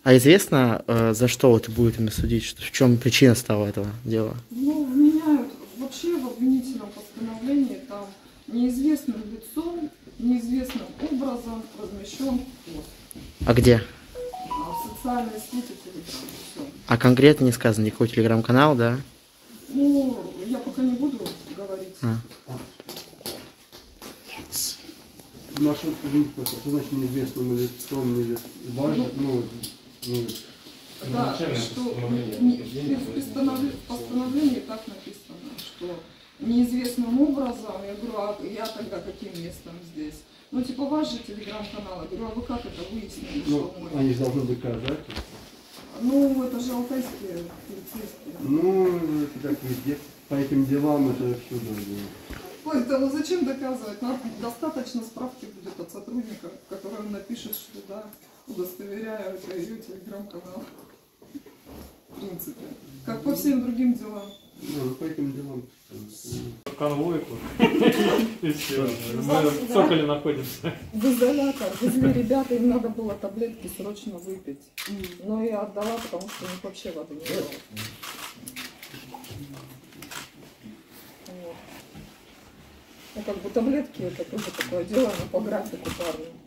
А известно, за что вот будет ими судить? В чем причина стала этого дела? Ну, вменяют вообще в обвинительном постановлении там неизвестным лицом, неизвестным образом размещен пост. А где? В социальной сети Телеграм. Все. А конкретно не сказано никакой телеграм-канал, да? Ну, я пока не буду говорить. Наша что значит неизвестным лицом, неизвестным? Важно, Да, что в постановлении так написано, что неизвестным образом, я говорю, а я тогда каким местом здесь? Ну, типа, ваш же телеграм-канал, я говорю, а вы как это выяснили, что мы? Они же должны доказать. Ну, это же алтайские полицейские. Ну, это как везде. По этим делам это всюду. Ой, это ну зачем доказывать? Нам достаточно справки будет от сотрудника, который напишет, что да, удостоверяю, это ее телеграм-канал. В принципе. Как по всем другим делам. Ну, по этим делам. Конвойку. И все. Мы в Цоколе находимся. В изолятор. Везли ребята, им надо было таблетки срочно выпить. Но я отдала, потому что у них вообще воды не было. Вот. Ну, как бы таблетки, это тоже такое дело, но по графику парня.